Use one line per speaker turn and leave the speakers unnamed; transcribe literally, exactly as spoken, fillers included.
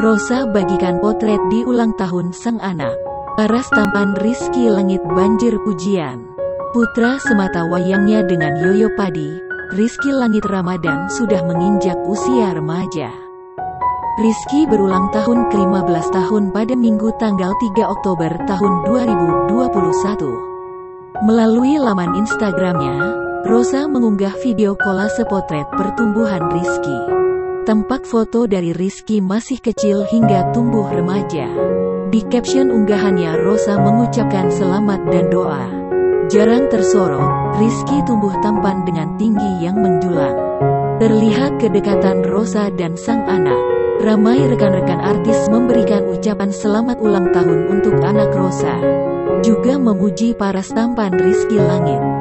Rosa bagikan potret di ulang tahun sang anak. Paras tampan Rizky Langit banjir pujian. Putra semata wayangnya dengan Yoyo Padi, Rizky Langit Ramadan sudah menginjak usia remaja. Rizky berulang tahun ke lima belas tahun pada Minggu tanggal tiga Oktober tahun dua ribu dua puluh satu. Melalui laman Instagramnya, Rosa mengunggah video kolase potret pertumbuhan Rizky. Tampak foto dari Rizky masih kecil hingga tumbuh remaja. Di caption unggahannya, Rosa mengucapkan selamat dan doa. Jarang tersorot, Rizky tumbuh tampan dengan tinggi yang menjulang. Terlihat kedekatan Rosa dan sang anak. Ramai rekan-rekan artis memberikan ucapan selamat ulang tahun untuk anak Rosa. Juga memuji paras tampan Rizky Langit.